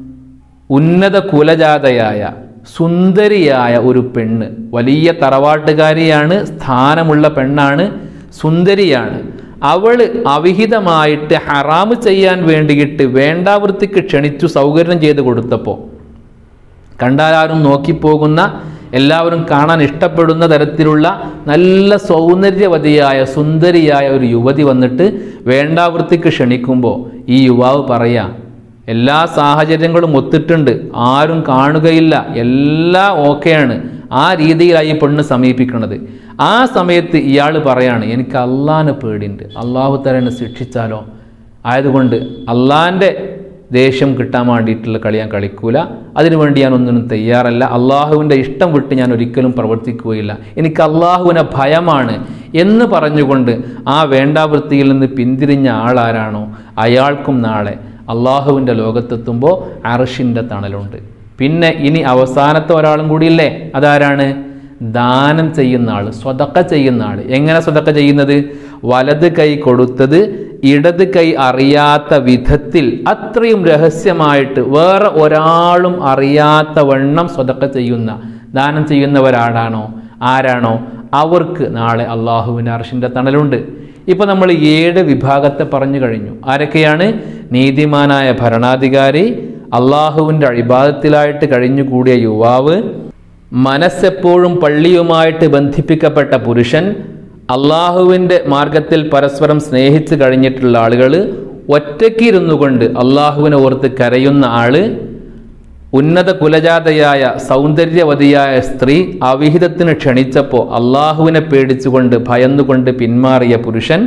S1: ഉന്നത കുലജാതയായ സുന്ദരിയായ ഒരു പെണ്ണ്. വലിയ തറവാട്ടുകാരിയാണ്, സ്ഥാനമുള്ള പെണ്ണാണ്, സുന്ദരിയാണ്. അവൾ അവിഹിതമായിട്ട് ഹറാമ് ചെയ്യാൻ വേണ്ടിയിട്ട് വേണ്ടാവൃത്തിക്ക് ക്ഷണിച്ചു സൗകര്യം ചെയ്ത് കൊടുത്തപ്പോൾ കണ്ടാലാരും നോക്കിപ്പോകുന്ന, എല്ലാവരും കാണാൻ ഇഷ്ടപ്പെടുന്ന തരത്തിലുള്ള നല്ല സൗന്ദര്യവതിയായ സുന്ദരിയായ ഒരു യുവതി വന്നിട്ട് വേണ്ടാവൃത്തിക്ക് ക്ഷണിക്കുമ്പോൾ ഈ യുവാവ് പറയാം, എല്ലാ സാഹചര്യങ്ങളും ഒത്തിട്ടുണ്ട്, ആരും കാണുകയില്ല, എല്ലാം ഓക്കെയാണ്. ആ രീതിയിലായി പെണ്ണ് സമീപിക്കുന്നത്. ആ സമയത്ത് ഇയാൾ പറയാണ്, എനിക്ക് അള്ളാഹിനെ പേടിയുണ്ട്, അള്ളാഹു തആല ശിക്ഷിച്ചാലോ, ആയതുകൊണ്ട് അള്ളാഹിൻ്റെ ദേഷ്യം കിട്ടാൻ വേണ്ടിയിട്ടുള്ള കളി ഞാൻ കളിക്കൂല, അതിനുവേണ്ടി ഞാൻ ഒന്നിനും തയ്യാറല്ല, അള്ളാഹുവിൻ്റെ ഇഷ്ടം വിട്ട് ഞാൻ ഒരിക്കലും പ്രവർത്തിക്കുകയില്ല, എനിക്ക് അള്ളാഹുവിനെ ഭയമാണ് എന്ന് പറഞ്ഞുകൊണ്ട് ആ വേണ്ടാവൃത്തിയിൽ നിന്ന് പിന്തിരിഞ്ഞ ആളാരാണോ അയാൾക്കും നാളെ അള്ളാഹുവിൻ്റെ ലോകത്തെത്തുമ്പോൾ അർശിൻ്റെ തണലുണ്ട്. പിന്നെ ഇനി അവസാനത്തെ ഒരാളും കൂടിയില്ലേ, അതാരാണ്? ദാനം ചെയ്യുന്ന ആൾ, സ്വതക്ക ചെയ്യുന്ന ആൾ. എങ്ങനെ സ്വതക്ക ചെയ്യുന്നത്? വലത് കൈ കൊടുത്തത് ഇടത് കൈ അറിയാത്ത വിധത്തിൽ അത്രയും രഹസ്യമായിട്ട് വേറെ ഒരാളും അറിയാത്ത വണ്ണം സ്വതക്ക ചെയ്യുന്ന, ദാനം ചെയ്യുന്നവരാടാണോ ആരാണോ അവർക്ക് നാളെ അള്ളാഹുവിൻ്റെ അർശിൻ്റെ തണലുണ്ട്. ഇപ്പോൾ നമ്മൾ ഏഴ് വിഭാഗത്തെ പറഞ്ഞു കഴിഞ്ഞു. ആരൊക്കെയാണ്? നീതിമാനായ ഭരണാധികാരി, അള്ളാഹുവിൻ്റെ ഇബാദത്തിലായിട്ട് കഴിഞ്ഞുകൂടിയ യുവാവ്, മനസ്സെപ്പോഴും പള്ളിയുമായിട്ട് ബന്ധിപ്പിക്കപ്പെട്ട പുരുഷൻ, അള്ളാഹുവിൻ്റെ മാർഗത്തിൽ പരസ്പരം സ്നേഹിച്ച് കഴിഞ്ഞിട്ടുള്ള ആളുകൾ, ഒറ്റയ്ക്കിരുന്നു കൊണ്ട് അള്ളാഹുവിനെ ഓർത്ത് കരയുന്ന ആള്, ഉന്നത കുലജാതയായ സൗന്ദര്യവതിയായ സ്ത്രീ അവിഹിതത്തിന് ക്ഷണിച്ചപ്പോൾ അള്ളാഹുവിനെ പേടിച്ചുകൊണ്ട് ഭയന്നുകൊണ്ട് പിന്മാറിയ പുരുഷൻ,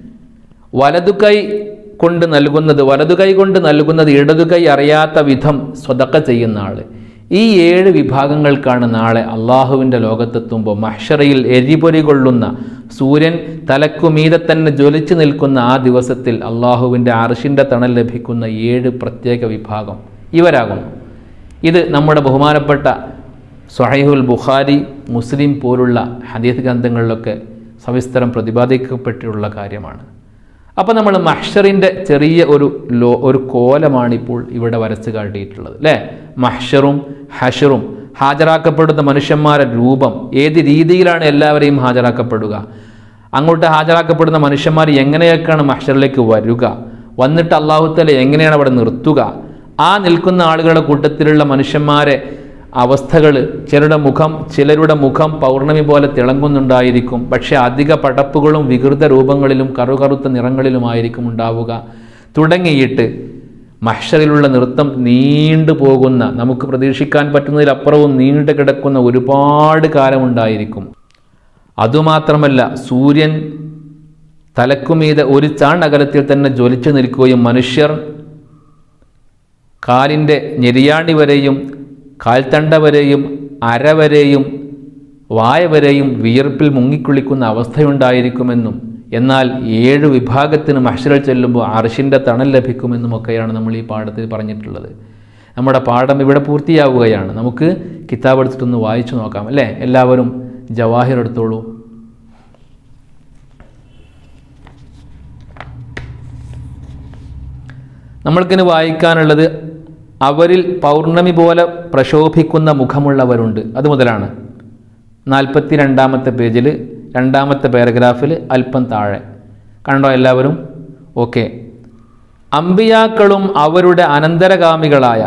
S1: വലതുകൈ കൊണ്ട് നൽകുന്നത് വലതുകൈ കൊണ്ട് നൽകുന്നത് ഇടതുകൈ അറിയാത്ത വിധം സ്വതക്ക ചെയ്യുന്ന ആള്, ഈ ഏഴ് വിഭാഗങ്ങൾക്കാണ് നാളെ അള്ളാഹുവിൻ്റെ ലോകത്തെത്തുമ്പോൾ മഹ്ശറയിൽ എരിപൊരി കൊള്ളുന്ന സൂര്യൻ തലക്കുമീതെ തന്നെ ജ്വലിച്ചു നിൽക്കുന്ന ആ ദിവസത്തിൽ അള്ളാഹുവിൻ്റെ അർശിൻ്റെ തണൽ ലഭിക്കുന്ന ഏഴ് പ്രത്യേക വിഭാഗം ഇവരാകുന്നു. ഇത് നമ്മുടെ ബഹുമാനപ്പെട്ട സ്വഹീഹുൽ ബുഖാരി, മുസ്ലിം പോലുള്ള ഹദീസ് ഗ്രന്ഥങ്ങളിലൊക്കെ സവിസ്തരം പ്രതിപാദിക്കപ്പെട്ടിട്ടുള്ള കാര്യമാണ്. അപ്പോൾ നമ്മൾ മഹ്ശറിൻ്റെ ചെറിയ ഒരു ലോ ഒരു കോലമാണിപ്പോൾ ഇവിടെ വരച്ച് കാട്ടിയിട്ടുള്ളത് അല്ലേ. മഹ്ശറും ഹഷറും, ഹാജരാക്കപ്പെടുന്ന മനുഷ്യന്മാരുടെ രൂപം, ഏത് രീതിയിലാണ് എല്ലാവരെയും ഹാജരാക്കപ്പെടുക, അങ്ങോട്ട് ഹാജരാക്കപ്പെടുന്ന മനുഷ്യന്മാർ എങ്ങനെയൊക്കെയാണ് മഹ്ശറിലേക്ക് വരിക, വന്നിട്ട് അല്ലാഹു തആല എങ്ങനെയാണ് അവിടെ നിർത്തുക, ആ നിൽക്കുന്ന ആളുകളുടെ കൂട്ടത്തിലുള്ള മനുഷ്യന്മാരെ അവസ്ഥകൾ, ചിലരുടെ മുഖം ചിലരുടെ മുഖം പൗർണമി പോലെ തിളങ്ങുന്നുണ്ടായിരിക്കും, പക്ഷേ അധിക പടപ്പുകളും വികൃത രൂപങ്ങളിലും കറുകറുത്ത നിറങ്ങളിലുമായിരിക്കും ഉണ്ടാവുക. തുടങ്ങിയിട്ട് മഹ്ശറിലുള്ള നൃത്തം നീണ്ടു പോകുന്ന, നമുക്ക് പ്രതീക്ഷിക്കാൻ പറ്റുന്നതിലപ്പുറവും നീണ്ടു കിടക്കുന്ന ഒരുപാട് കാലമുണ്ടായിരിക്കും. അതുമാത്രമല്ല, സൂര്യൻ തലക്കുമീതെ ഒരു ചാൺ അകലത്തിൽ തന്നെ ജ്വലിച്ചു നിൽക്കുകയും മനുഷ്യർ കാലിൻ്റെ ഞെരിയാണി വരെയും കാൽത്തണ്ട വരെയും അര വരെയും വായ വരെയും വിയർപ്പിൽ മുങ്ങിക്കുളിക്കുന്ന അവസ്ഥയുണ്ടായിരിക്കുമെന്നും, എന്നാൽ ഏഴ് വിഭാഗത്തിന് മഹ്ശറിൽ ചെല്ലുമ്പോൾ അർശിൻ്റെ തണൽ ലഭിക്കുമെന്നുമൊക്കെയാണ് നമ്മൾ ഈ പാഠത്തിൽ പറഞ്ഞിട്ടുള്ളത്. നമ്മുടെ പാഠം ഇവിടെ പൂർത്തിയാവുകയാണ്. നമുക്ക് കിതാബ് എടുത്തിട്ടൊന്ന് വായിച്ചു നോക്കാം അല്ലേ. എല്ലാവരും ജവാഹിർ എടുത്തോളൂ. നമ്മൾക്കിന് വായിക്കാനുള്ളത് അവരിൽ പൗർണമി പോലെ പ്രശോഭിക്കുന്ന മുഖമുള്ളവരുണ്ട്. അത് മുതലാണ് നാൽപ്പത്തി രണ്ടാമത്തെ പേജിൽ രണ്ടാമത്തെ പാരഗ്രാഫിൽ അല്പം താഴെ കണ്ടോ എല്ലാവരും? ഓക്കെ. അമ്പിയാക്കളും അവരുടെ അനന്തരഗാമികളായ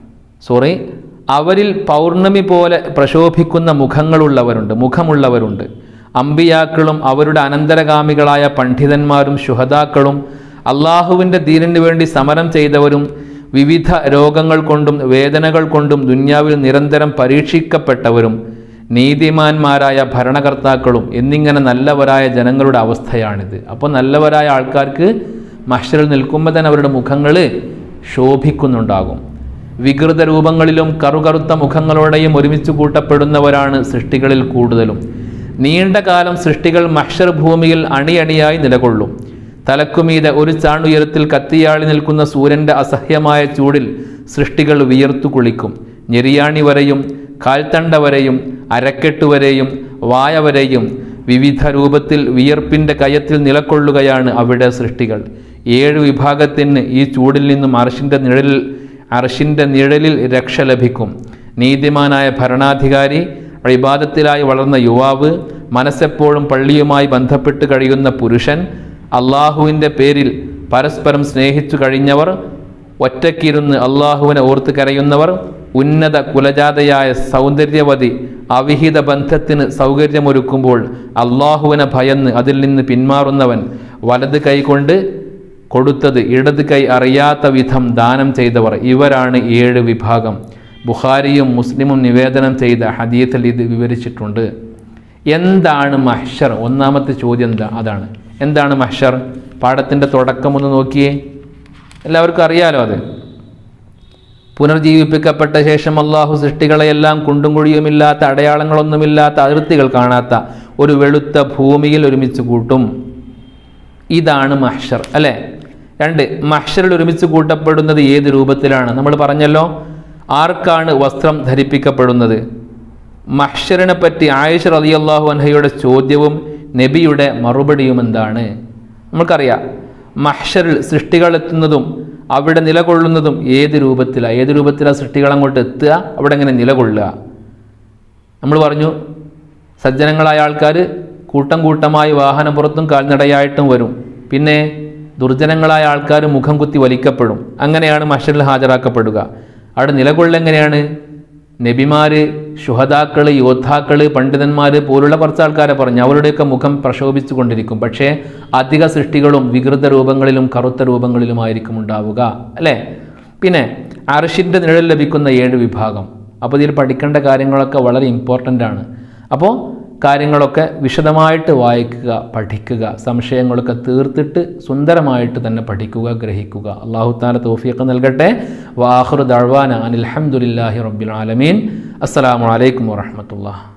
S1: സോറി അവരിൽ പൗർണമി പോലെ പ്രശോഭിക്കുന്ന മുഖങ്ങളുള്ളവരുണ്ട് മുഖമുള്ളവരുണ്ട് അമ്പിയാക്കളും അവരുടെ അനന്തരഗാമികളായ പണ്ഡിതന്മാരും ശുഹദാക്കളും അള്ളാഹുവിൻ്റെ ദീനിനു വേണ്ടി സമരം ചെയ്തവരും വിവിധ രോഗങ്ങൾ കൊണ്ടും വേദനകൾ കൊണ്ടും ദുന്യാവിൽ നിരന്തരം പരീക്ഷിക്കപ്പെട്ടവരും നീതിമാന്മാരായ ഭരണകർത്താക്കളും എന്നിങ്ങനെ നല്ലവരായ ജനങ്ങളുടെ അവസ്ഥയാണിത്. അപ്പോൾ നല്ലവരായ ആൾക്കാർക്ക് മഹ്ശറിൽ നിൽക്കുമ്പോൾ തന്നെ അവരുടെ മുഖങ്ങൾ ശോഭിക്കുന്നുണ്ടാകും. വികൃത രൂപങ്ങളിലും കറുകറുത്ത മുഖങ്ങളോടെയും ഒരുമിച്ച് കൂട്ടപ്പെടുന്നവരാണ് സൃഷ്ടികളിൽ കൂടുതലും. നീണ്ട കാലം സൃഷ്ടികൾ മഹ്ശർ ഭൂമിയിൽ അണിയണിയായി നിലകൊള്ളും. തലക്കുമീതെ ഒരു ചാണുയരത്തിൽ കത്തിയാളി നിൽക്കുന്ന സൂര്യൻ്റെ അസഹ്യമായ ചൂടിൽ സൃഷ്ടികൾ വിയർത്തു കുളിക്കും. ഞെരിയാണി വരെയും കാൽത്തണ്ട വരെയും അരക്കെട്ടുവരെയും വായ വരെയും വിവിധ രൂപത്തിൽ വിയർപ്പിൻ്റെ കയത്തിൽ നിലകൊള്ളുകയാണ് അവിടെ സൃഷ്ടികൾ. ഏഴ് വിഭാഗത്തിന് ഈ ചൂടിൽ നിന്നും അർശിൻ്റെ നിഴലിൽ അർശിൻ്റെ നിഴലിൽ രക്ഷ ലഭിക്കും. നീതിമാനായ ഭരണാധികാരി, ഇബാദത്തിലായി വളർന്ന യുവാവ്, മനസ്സെപ്പോഴും പള്ളിയുമായി ബന്ധപ്പെട്ട് കഴിയുന്ന പുരുഷൻ, അള്ളാഹുവിൻ്റെ പേരിൽ പരസ്പരം സ്നേഹിച്ചു കഴിഞ്ഞവർ, ഒറ്റയ്ക്കിരുന്ന് അള്ളാഹുവിനെ ഓർത്ത് കരയുന്നവർ, ഉന്നത കുലജാതയായ സൗന്ദര്യവതി അവിഹിത ബന്ധത്തിന് സൗകര്യമൊരുക്കുമ്പോൾ അള്ളാഹുവിനെ ഭയന്ന് അതിൽ നിന്ന് പിന്മാറുന്നവൻ, വലത് കൈ കൊണ്ട് കൊടുത്തത് ഇടത് കൈ അറിയാത്ത വിധം ദാനം ചെയ്തവർ, ഇവരാണ് ഏഴ് വിഭാഗം. ബുഖാരിയും മുസ്ലിമും നിവേദനം ചെയ്ത ഹദീസിൽ ഇത് വിവരിച്ചിട്ടുണ്ട്. എന്താണ് മഹ്ശർ? ഒന്നാമത്തെ ചോദ്യം എന്താ അതാണ്. എന്താണ് മഹ്ശർ? പാഠത്തിൻ്റെ തുടക്കം ഒന്ന് നോക്കിയേ, എല്ലാവർക്കും അറിയാലോ. അത് പുനർജീവിപ്പിക്കപ്പെട്ട ശേഷം അള്ളാഹു സൃഷ്ടികളെയെല്ലാം കുണ്ടും കുഴിയുമില്ലാത്ത അടയാളങ്ങളൊന്നുമില്ലാത്ത അതിർത്തികൾ കാണാത്ത ഒരു വെളുത്ത ഭൂമിയിൽ ഒരുമിച്ച് കൂട്ടും. ഇതാണ് മഹ്ശർ അല്ലേ. രണ്ട്, മഹ്ശറിൽ ഒരുമിച്ച് കൂട്ടപ്പെടുന്നത് ഏത് രൂപത്തിലാണ്? നമ്മൾ പറഞ്ഞല്ലോ, ആർക്കാണ് വസ്ത്രം ധരിപ്പിക്കപ്പെടുന്നത്? മഹ്ശറിനെ പറ്റി ആയിഷ റളിയല്ലാഹു അൻഹയുടെ ചോദ്യവും നബിയുടെ മറുപടിയും എന്താണ്? നമുക്കറിയാം, മഹ്ശറിൽ സൃഷ്ടികൾ എത്തുന്നതും അവിടെ നിലകൊള്ളുന്നതും ഏത് രൂപത്തിലാണ്? ഏത് രൂപത്തിലാണ് സൃഷ്ടികൾ അങ്ങോട്ട് എത്തുക, അവിടെ എങ്ങനെ നിലകൊള്ളുക? നമ്മൾ പറഞ്ഞു, സജ്ജനങ്ങളായ ആൾക്കാർ കൂട്ടം കൂട്ടമായി വാഹനപ്പുറത്തും കാൽനടയായിട്ടും വരും. പിന്നെ ദുർജനങ്ങളായ ആൾക്കാർ മുഖം കുത്തി വലിക്കപ്പെടും. അങ്ങനെയാണ് മഹ്ശറിൽ ഹാജരാക്കപ്പെടുക. അവിടെ നിലകൊള്ളെങ്ങനെയാണ്? നബിമാർ, ശുഹദാക്കൾ, യോദ്ധാക്കൾ, പണ്ഡിതന്മാർ പോലുള്ള കുറച്ച് ആൾക്കാരെ പറഞ്ഞു, അവരുടെയൊക്കെ മുഖം പ്രശോഭിച്ചു കൊണ്ടിരിക്കും. പക്ഷേ അധിക സൃഷ്ടികളും വികൃത രൂപങ്ങളിലും കറുത്ത രൂപങ്ങളിലുമായിരിക്കും ഉണ്ടാവുക, അല്ലേ? പിന്നെ അർശിൻ്റെ നിഴൽ ലഭിക്കുന്ന ഏഴ് വിഭാഗം. അപ്പോൾ ഇതിൽ പഠിക്കേണ്ട കാര്യങ്ങളൊക്കെ വളരെ ഇമ്പോർട്ടൻ്റ് ആണ്. അപ്പോൾ കാര്യങ്ങളൊക്കെ വിശദമായിട്ട് വായിക്കുക, പഠിക്കുക, സംശയങ്ങളൊക്കെ തീർത്തിട്ട് സുന്ദരമായിട്ട് തന്നെ പഠിക്കുക, ഗ്രഹിക്കുക. അല്ലാഹു തആല തൗഫീഖ് നൽകട്ടെ. വആഖിറു ദഅ്വാനാ അനിൽ ഹംദുലില്ലാഹി റബ്ബിൽ ആലമീൻ. അസ്സലാമു അലൈക്കും വറഹ്മത്തുള്ളാഹി.